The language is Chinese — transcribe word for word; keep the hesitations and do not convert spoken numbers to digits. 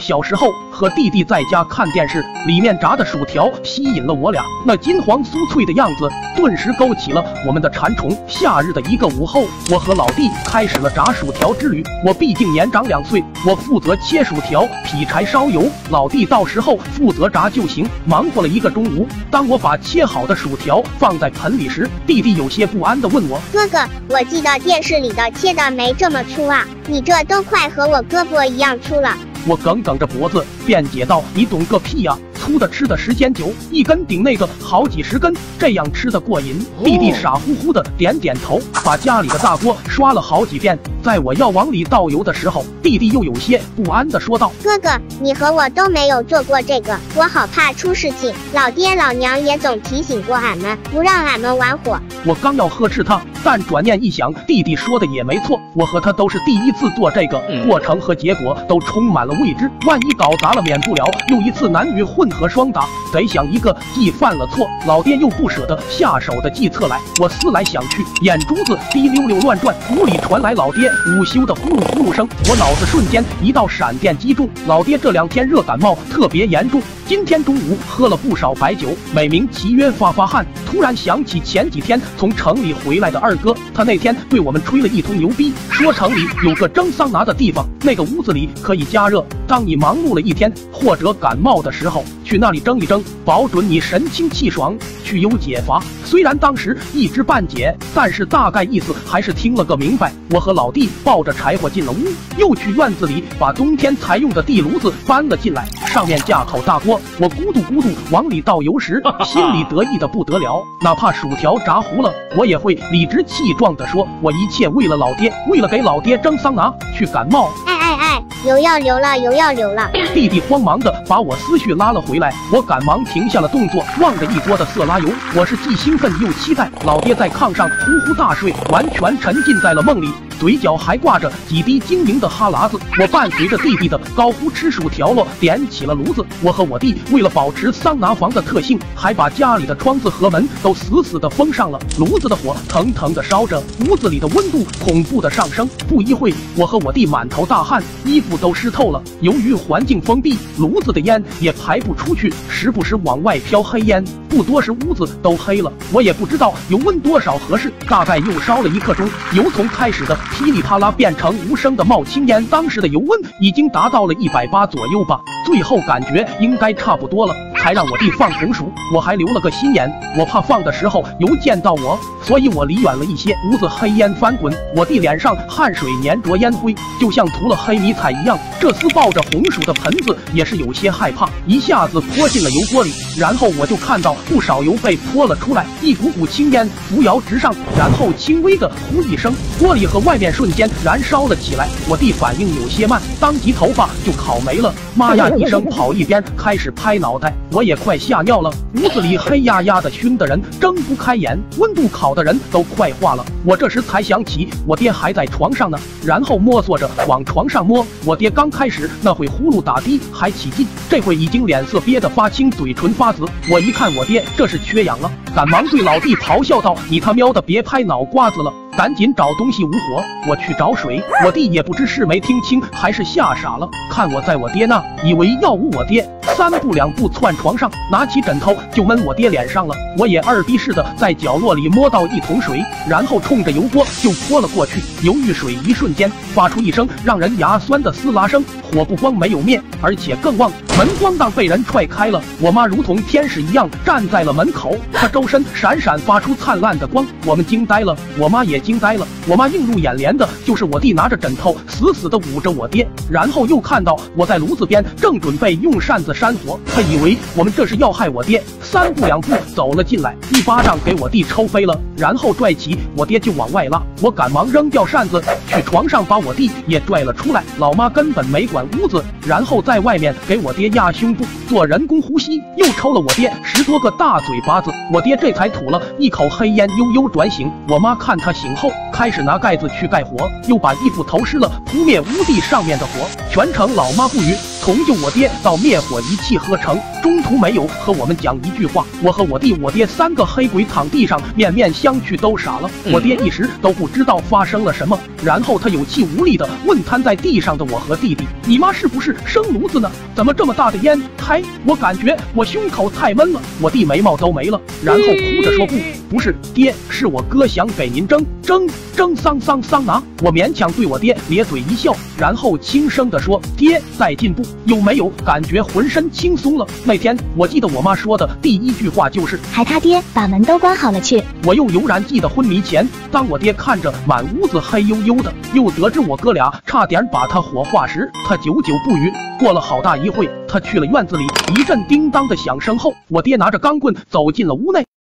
小时候和弟弟在家看电视，里面炸的薯条吸引了我俩，那金黄酥脆的样子顿时勾起了我们的馋虫。夏日的一个午后，我和老弟开始了炸薯条之旅。我毕竟年长两岁，我负责切薯条、劈柴、烧油，老弟到时候负责炸就行。忙活了一个中午，当我把切好的薯条放在盆里时，弟弟有些不安地问我：“ 哥哥，我记得电视里的切的没这么粗啊，你这都快和我胳膊一样粗了。” 我梗梗着脖子辩解道：“你懂个屁呀！粗的吃的时间久，一根顶那个好几十根，这样吃的过瘾。”弟弟傻乎乎的点点头，把家里的大锅刷了好几遍。在我要往里倒油的时候，弟弟又有些不安地说道：“ 哥哥，你和我都没有做过这个，我好怕出事情。老爹老娘也总提醒过俺们，不让俺们玩火。” 我刚要呵斥他，但转念一想，弟弟说的也没错，我和他都是第一次做这个，过程和结果都充满了未知，万一搞砸了，免不了又一次男女混合双打。得想一个既犯了错，老爹又不舍得下手的计策来。我思来想去，眼珠子滴溜溜乱转，屋里传来老爹午休的呼噜呼噜声，我脑子瞬间一道闪电击中。老爹这两天热感冒特别严重，今天中午喝了不少白酒，美名其曰发发汗。突然想起前几天从城里回来的二哥，他那天对我们吹了一通牛逼，说城里有个蒸桑拿的地方，那个屋子里可以加热，当你忙碌了一天或者感冒的时候，去那里蒸一蒸，保准你神清气爽，去忧解乏。虽然当时一知半解，但是大概意思还是听了个明白。我和老弟抱着柴火进了屋，又去院子里把冬天才用的地炉子搬了进来，上面架口大锅，我咕嘟咕嘟往里倒油时，心里得意的不得了。哪怕薯条炸糊了，我也会理直气壮地说，我一切为了老爹，为了给老爹蒸桑拿，去感冒。 哎哎哎，油要流了，油要流了！ 弟弟慌忙地把我思绪拉了回来，我赶忙停下了动作，望着一桌的色拉油，我是既兴奋又期待。老爹在炕上呼呼大睡，完全沉浸在了梦里，嘴角还挂着几滴晶莹的哈喇子。我伴随着弟弟的高呼吃薯条了，点起了炉子。我和我弟为了保持桑拿房的特性，还把家里的窗子和门都死死地封上了。炉子的火腾腾地烧着，屋子里的温度恐怖地上升。不一会，我和我弟满头大汗，衣服都湿透了。由于环境封闭，炉子的烟也排不出去，时不时往外飘黑烟，不多时屋子都黑了。我也不知道油温多少合适，大概又烧了一刻钟，油从开始的噼里啪啦变成无声的冒青烟，当时的油温已经达到了一百八左右吧，最后感觉应该差不多了，才让我弟放红薯。我还留了个心眼，我怕放的时候油溅到我，所以我离远了一些。屋子黑烟翻滚，我弟脸上汗水粘着烟灰，就像涂了黑迷彩一样。这厮抱着红薯的盆子也是有些害怕，一下子泼进了油锅里，然后我就看到不少油被泼了出来，一股股青烟扶摇直上，然后轻微的呼一声，锅里和外面瞬间燃烧了起来。我弟反应有些慢，当即头发就烤没了，妈呀一声跑一边开始拍脑袋，我也快吓尿了。屋子里黑压压的，熏的人睁不开眼，温度烤的人都快化了。我这时才想起我爹还在床上呢，然后摸索着往床上摸。我爹刚开始那会呼噜打滴还起劲，这会已经脸色憋得发青，嘴唇发紫。我一看我爹这是缺氧了，赶忙对老弟咆哮道：“你他喵的别拍脑瓜子了，赶紧找东西捂火，我去找水。”我弟也不知是没听清还是吓傻了，看我在我爹那，以为要捂我爹，三步两步窜床上，拿起枕头就闷我爹脸上了。我也二逼似的在角落里摸到一桶水，然后冲着油锅就泼了过去。油遇水一瞬间发出一声让人牙酸的撕拉声，火不光没有灭，而且更旺。门咣当被人踹开了，我妈如同天使一样站在了门口，她周身闪闪发出灿烂的光，我们惊呆了，我妈也惊呆了。我妈映入眼帘的就是我弟拿着枕头死死地捂着我爹，然后又看到我在炉子边正准备用扇子扇火，她以为我们这是要害我爹，三步两步走了进来，一巴掌给我弟抽飞了，然后拽起我爹就往外拉。我赶忙扔掉扇子，去床上把我弟也拽了出来。老妈根本没管屋子，然后在外面给我爹压胸部做人工呼吸，又抽了我爹十多个大嘴巴子，我爹这才吐了一口黑烟，悠悠转醒。我妈看他醒后，开始拿盖子去盖火，又把衣服投湿了，扑灭屋地上面的火，全程老妈不语。 从救我爹到灭火一气呵成，中途没有和我们讲一句话。我和我弟、我爹三个黑鬼躺地上，面面相觑，都傻了。我爹一时都不知道发生了什么，然后他有气无力地问瘫在地上的我和弟弟：“你妈是不是生炉子呢？怎么这么大的烟胎？”我感觉我胸口太闷了，我弟眉毛都没了，然后哭着说：“不，不是爹，是我哥想给您蒸蒸蒸桑桑桑拿。”我勉强对我爹咧嘴一笑，然后轻声地说：“爹在进步，有没有感觉浑身轻松了？”那天我记得我妈说的第一句话就是：“ 还他爹把门都关好了去。” 我又悠然记得昏迷前，当我爹看着满屋子黑黝黝的，又得知我哥俩差点把他火化时，他久久不语。过了好大一会，他去了院子里，一阵叮当的响声后，我爹拿着钢棍走进了屋内。